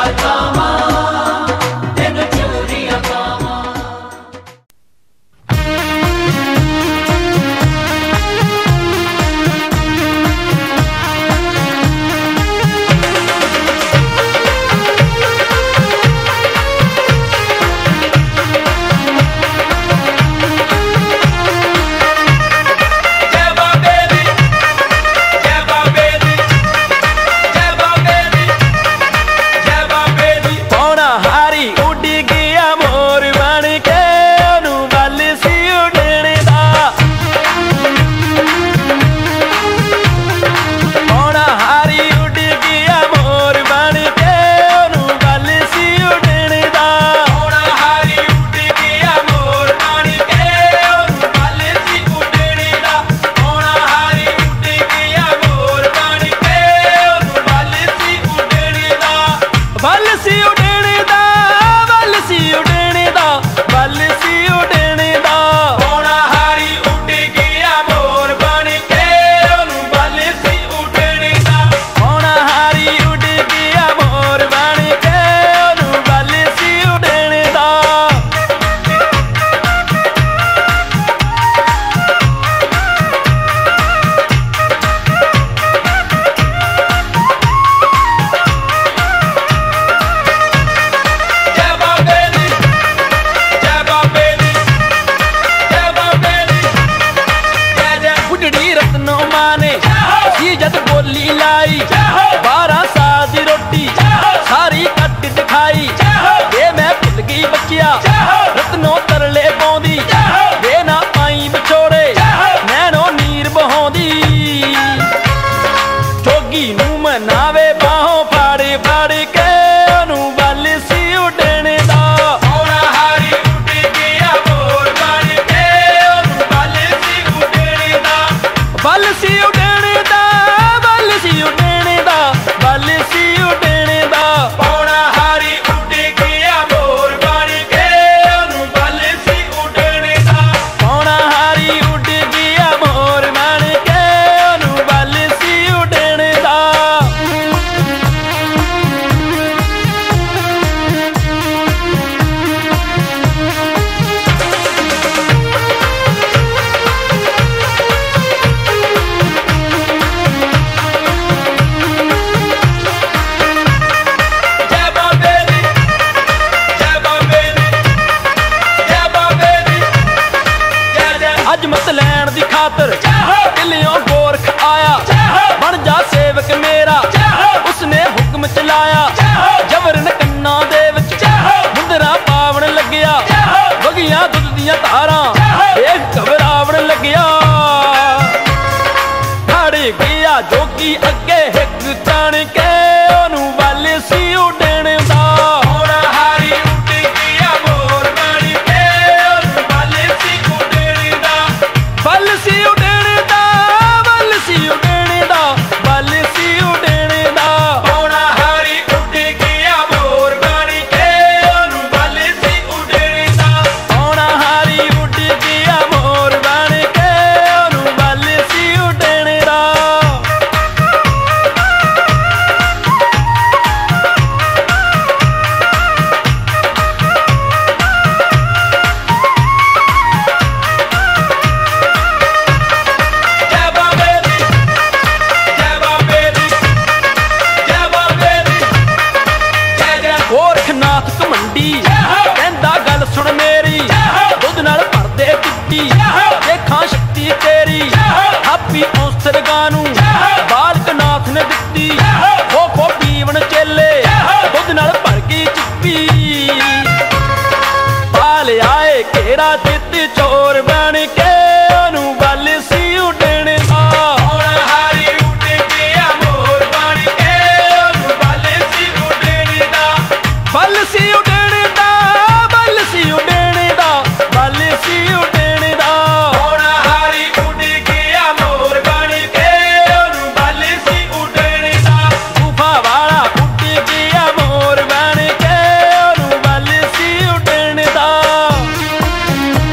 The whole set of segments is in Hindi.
जोगी अगे हिक तान के ओनू वल सी उड़न दा होना हारी उड़ गया मोर बन के ओनू वल सी उड़न दा वल सी उड़न दा वल सी उड़न दा वल सी उड़न दा होना हारी उड़ गया मोर बन के ओनू वल सी उड़न दा होना हारी उड़ गया मोर बन के ओनू वल सी उड़न दा। गोरखनाथ घमंडी कहंदा गल सुन मेरी दुध नाल भरदे चिट्टी देखा शक्ति तेरी हापी औंसर गानू बालकनाथ ने दित्ती खो खो पीवन चेले दुध नाल भर गई चिप्पी पाल आए केड़ा चित चोर बन के ओनू वल सी उड़न दा होना हारी उड़ गया मोर बन के ओनू वल सी उड़न दा वल सी उड़न दा वल सी उड़न दा वल सी उड़न दा होना हारी उड़ गया मोर बन के ओनू वल सी उड़न दा गुफा वाला उड़ गया मोर बन के ओनू वल सी उड़न दा।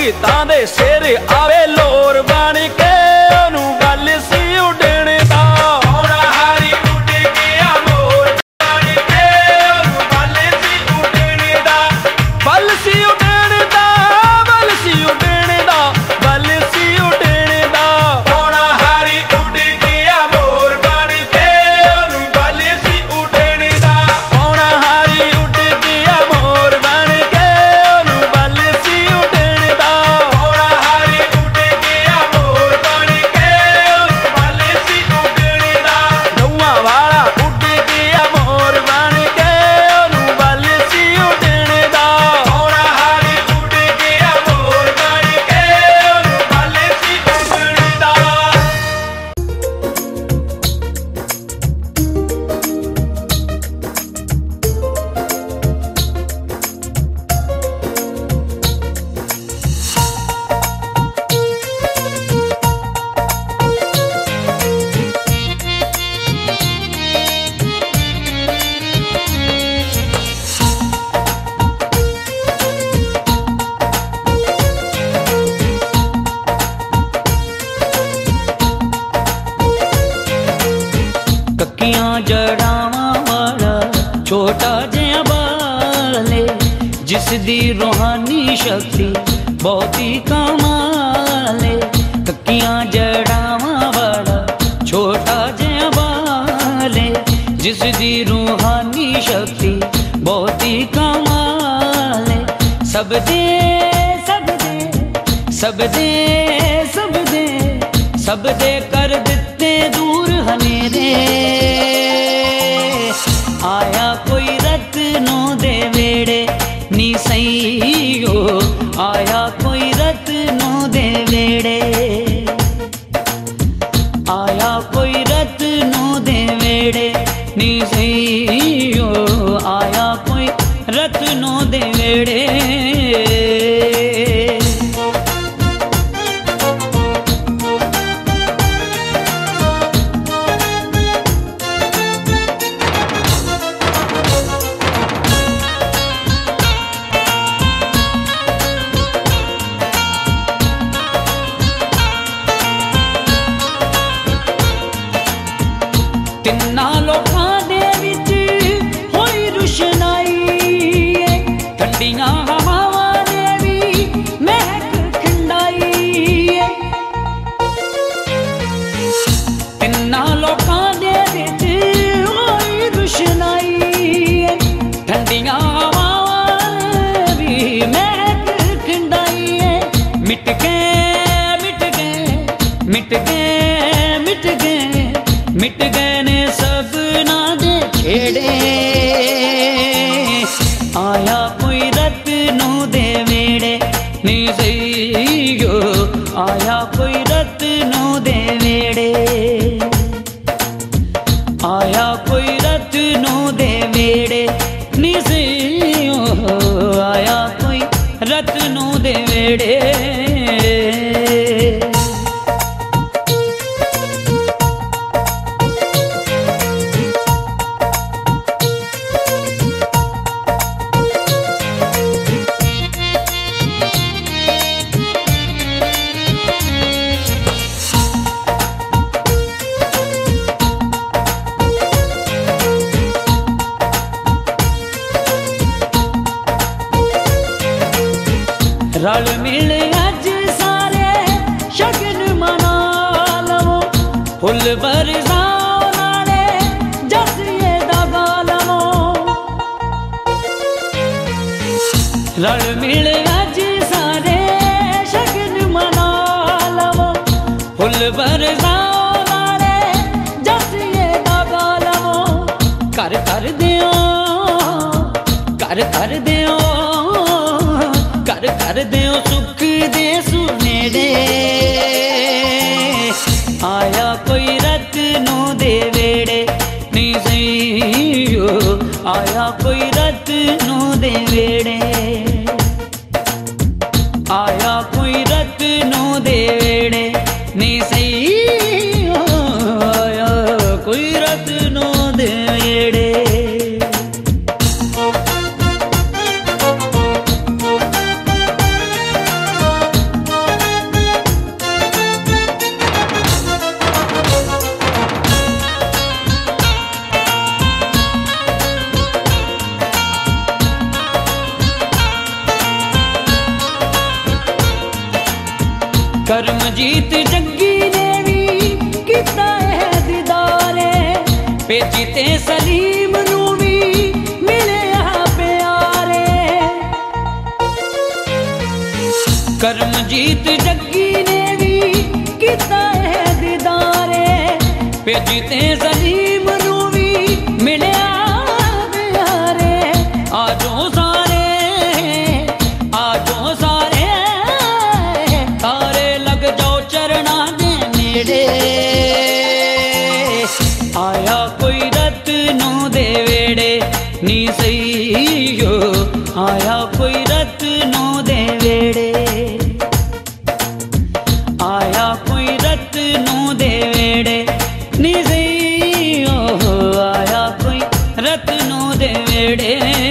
भगतां दे सिर आवे लोर बन के ओनू बल सी उडण दा। होना हारी उड़ गया मोर बन के ओनू बल सी उडण दा। बल सी उडण दा, बल सी उडण दा, बल सी उडण दा। होना हारी उड़ गया मोर बन के ओनू बल सी उडण दा। होना हारी उड़ गया मोर बन के ओनू बल सी उडण दा। होना हारी उड़ गया मोर बन के ओनू बल सी उडण दा। नौआ वाला उड़ गया मोर बन के ओनू बल सी उडण दा। होना हारी उड़ गया मोर बन के ओनू बल सी उडण दा। कक्कियां जड़ावां वाला छोटा जिहा बाले, जिस दी रूहानी शक्ति बहुत ही कमाले। कक्कियां जड़ावां वाला छोटा जिहा बाले, जिस दी रूहानी शक्ति बहुत ही कमाले। सब दे सब दे सब दे सब दे सब दे कर दिते दूर हनेरे। आया कोई रत्नों दे वेड़े नी सही हो, आया कोई रत्नों दे वेड़े। आया कोई रत्नों दे वेड़े नी सही हो, आया कोई रत्नों दे वेड़े। तिन्ना लोकां दे विच होई रुशनाई, ठंडियां हवावां दे भी महक खिंडाई। तिन्ना लोकां दे विच होई रुशनाई, ठंडियां हवावां भी महक खिंडाई। मिट गए मिट गए मिट गए मिट गए मिट गए ने सपना दे छेड़े। आया कोई रत्नों दे वेड़े नी सही हो, आया कोई रत्नों दे वेड़े। आया कोई रत्नों दे वेड़े नी सही हो, आया कोई रत्नों दे वेड़े। रल मिल अज सारे शगन मना लवो, फुल बरसाओ नाले जसिए दा गा लवो। रल मिल अज सारे शगन मना लवो, फुल बरसाओ नाले जसिए दा गा लवो। कर कर दियो कर कर दियो कर दियो सुख दे सुनेड़े। आया कोई रत्नों दे वेड़े नी सही हो, आया कोई रत्नों दे वेड़े। आया कोई रत्नों दे वेड़े नी सही हो, आया कोई रत्नों दे वेड़े। करमजीत जग्गी ने भी किता है दीदारे, भेजी ते सलीम नू भी मिले प्यारे। करमजीत जग्गी ने भी किता है दीदारे, भेजी ते सलीम नू भी मिले प्यारे। आजो सारे आजो सारे तारे लग जाओ चरणा दे नेड़े, आया कोई रत्नों दे वेड़े नी सही हो, आया कोई रत्नों दे वेड़े, आया कोई रत्नों दे वेड़े नी सही हो, आया कोई रत्नों दे वेड़े।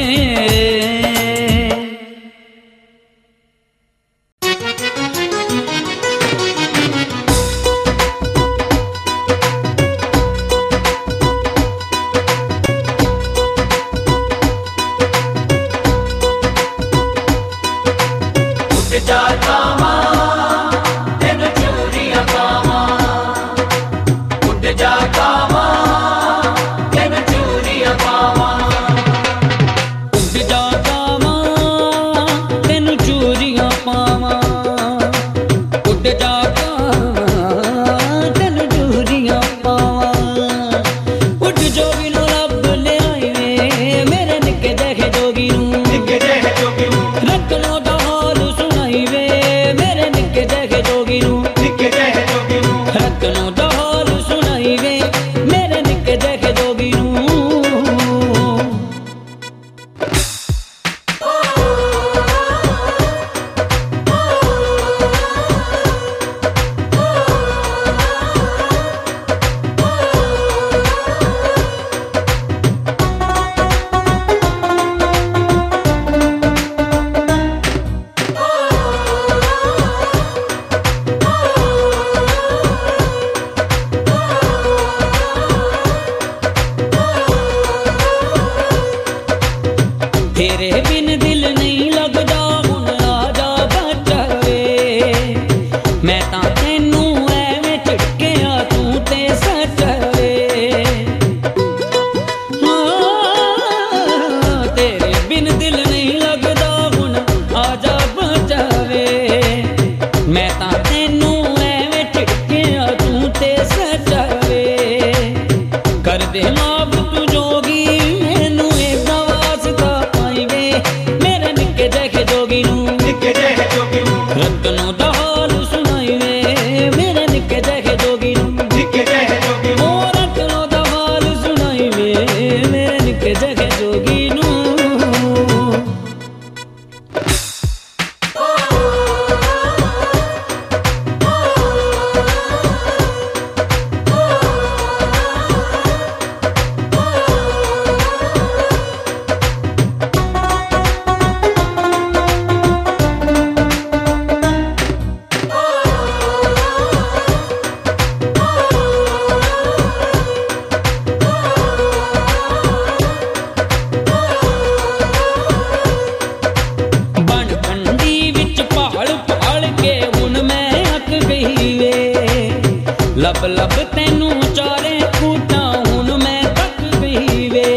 लब लब तेनू चारे कूटा हुन मैं थक गई वे,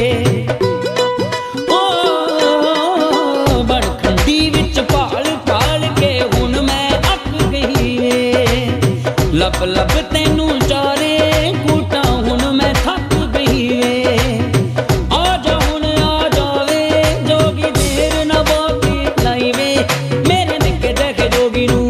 ओ बड़खंडी विच पाल पाल के हुन मैं अक गई वे। लब लब तेनू चारे कूटा हुन मैं थक गई वे। आजा हुन आ जावे जोगी देर ना बाकी लाई वे, मेरे निके देखे जोगी नू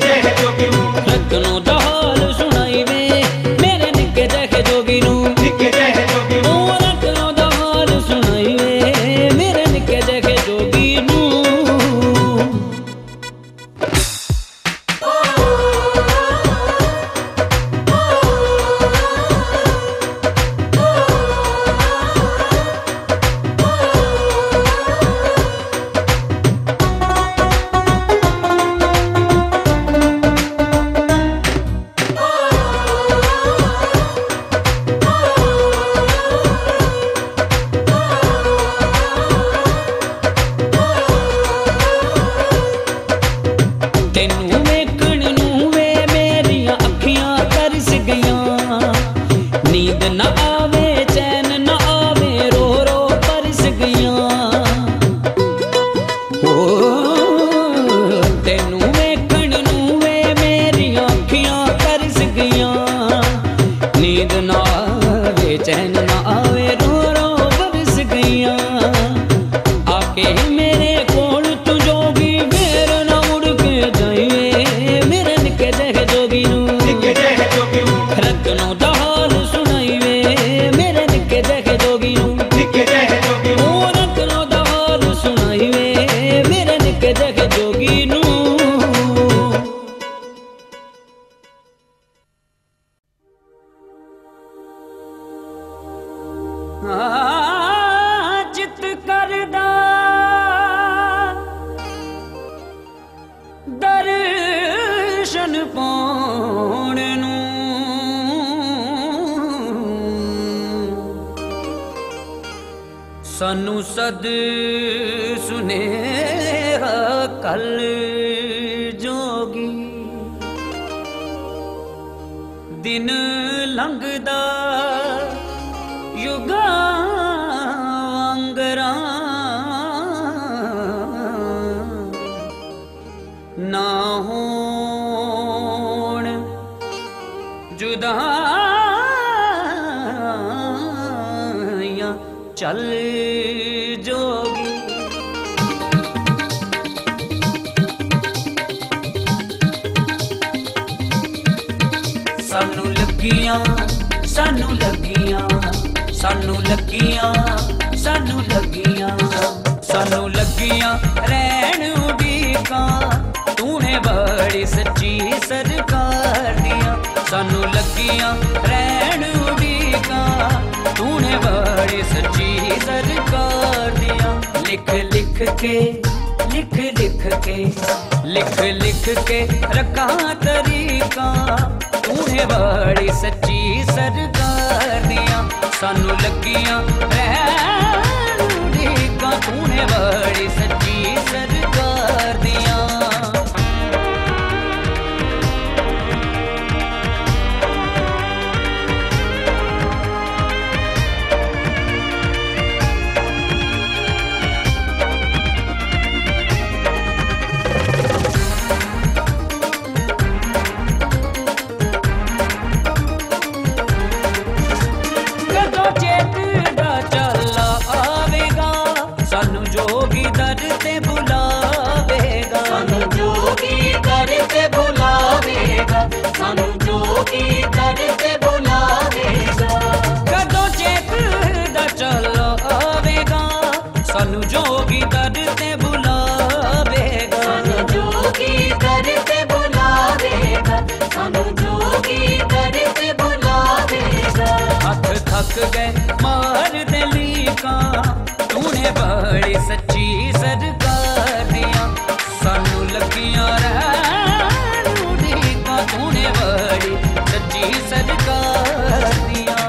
रखनो दा हाल सुनाई वे, मेरे निके देखे जोगी नू ओ रखनो दा हाल सुनाई वे, मेरे निके देखे जोगी नू। तेनू वेखण नू तेनू वेखण नू वे मेरियां अखियां तरस गईयां। नींद ना आवे चैन ना आवे रो रो बरस गईयां। आके मेरे कोल तू जोगी फिर ना मुड़ के जाइए। मेरे निके जह जोगी नू रखनों दा हाल सुनाई वे। मेरे निके जह जोगी नू रखनों दा हाल सुनाई वे। मेरे निके जह जोगी नू। जित करदा दर्शन पाउण नू सानू सद सुनेहा कल जोगी। दिन लंघदा युगा वांगरा ना होण जुदाइयां चल जोगी। सानू लगियां सानू लगियां सानू लगियां सानू लगियां सानू लगियां रैन उड़ीकां। तूने बड़ी सच्ची सरकार दियां। सानू लगियां रैन उड़ीकां। तूने बड़ी सच्ची सरकार दियां। लिख लिख के लिख लिख के लिख लिख के रखा तरीका। तूने बड़ी सच्ची सरकार दियां। सानू लगियां रैन उड़ीकां। तूने बड़ी सच्ची सरकार दियां। सानू जोगी दर ते बुलावेगा। सानू जोगी दर ते बुलावेगा। सानू जोगी दर ते बुलावेगा। हथ थक गए मार दे लीका। तूने बड़ी सच्ची सरकार दियां। सानू लगियां रैन उड़ीकां। तूने बड़ी सच्ची सरकार दियां।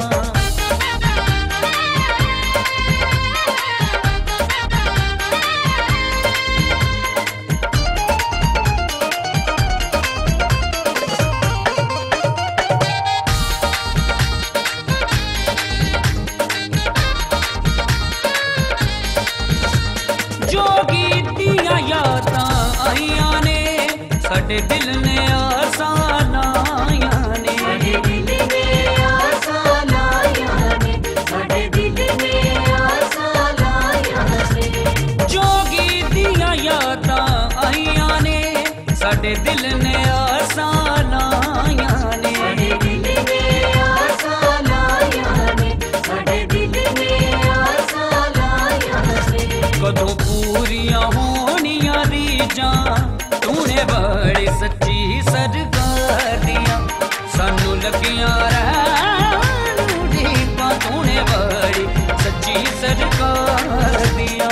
जोगी दिया यादां आईयां ने साडे दिल ने आसान आईयां ने। साडे दिल ने आसान आईयां ने। साडे दिल ने आसान आईयां ने। जोगी दिया यादां आईयां ने साडे दिल ने आसान आईयां ने। साडे दिल ने आसान आईयां ने। साडे दिल ने आसान आईयां ने। कदों पूरियां होनियां रीजां। तूने बड़ी सच्ची सरकार दियां। सानू लगियां रैन उड़ीकां। तूने बड़ी सच्ची सरकार दियां।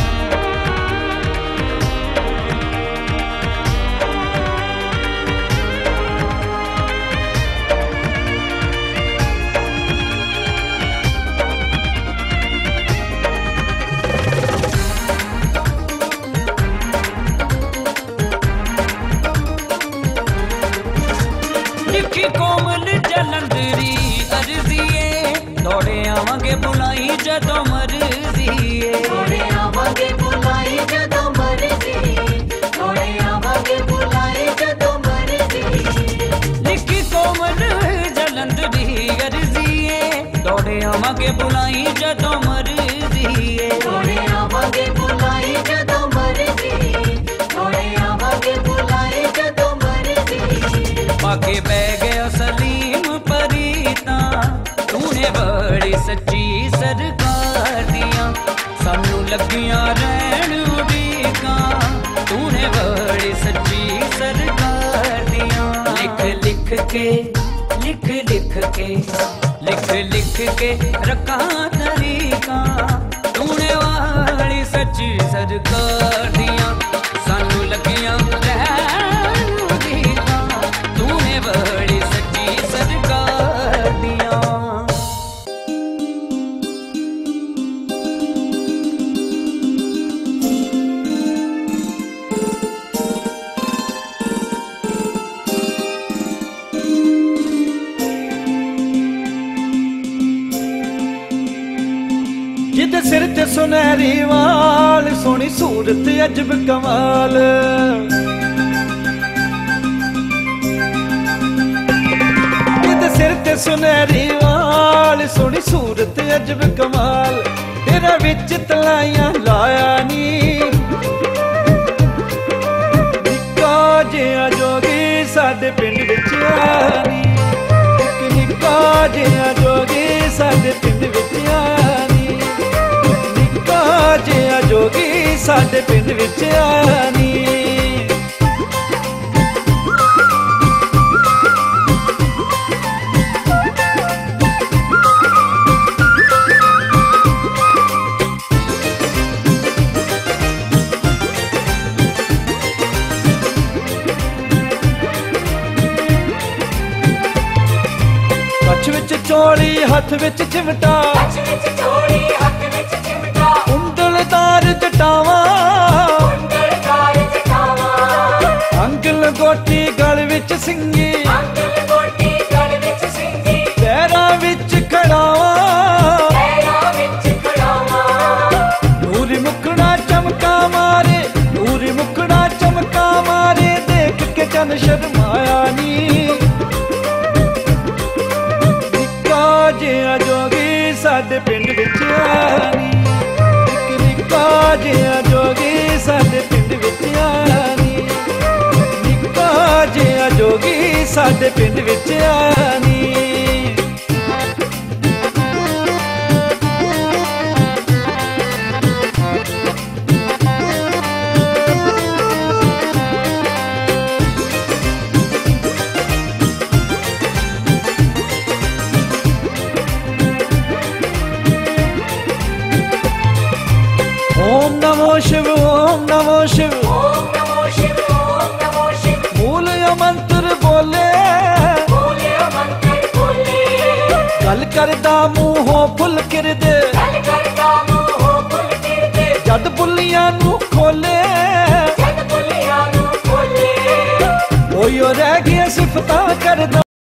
लिखी कोमल जलंधरी अर्जिए। दौड़े आवांगे बुलाई जदों मर्जिए। दौड़े आवांगे बुलाई जदों मर्जी। दौड़े आवांगे आवांगे बुलाई जदों मर्जी है, थोड़े आवांगे बुलाई जदों मर्जी, थोड़े आवांगे बुलाई जदों मर्जी। पाके बह गया सलीम परीता, तूने बड़ी सच्ची सरकार दिया, सानू लगियां रहन उड़ीका, तूने बड़ी सच्ची सरकार दिया। लिख लिख के लिख लिख के लिख लिख के रखा तरीका, तूने वाली सच्ची सरकार दिया, सानू लगियां रहन उड़ीका, तूने बड़ी सच्ची सरकार दिया। जिदे सिर ते सुनहरी वाल, सोनी सूरत अजब कमाल, जिदे सिर ते सुनहरी वाल, सोनी सूरत अजब कमाल, तेरा विच तलाइयां लाया नी, निक्का जिहा जोगी साडे पिंड विच आया नी, निक्का जिहा जोगी साडे पिंड विच आया नी, निक्का जिहा जोगी साडे पिंड विच आया नी। कच्छ विच चोली हथ विच चिमटा, कुंडलदार जटावा, अंग लंगोटी गल विच सिंगी, पैरां विच खड़ावा, नूरी मुखड़ा चमका मारे, नूरी मुखड़ा चमका मारे, देख के जन शर्माया नी, निक्का जिहा जोगी साडे पिंड विच आया नी, निक्का जिहा जोगी साडे पिंड विच आया नी, निक्का जिहा जोगी साडे पिंड विच आया नी। ओम नमो शिव, ओम नमो शिव, ओम नमो शिव, ओम नमो शिव, मूल मंत्र बोले, बोले मंत्र बोले, गल करदा मूहों फुल किरदे, गल करदा मूहों फुल किरदे, जद बुलियां नू खोले, जद बुलियां नू खोले, ओयो रह गया सिफतां करदा।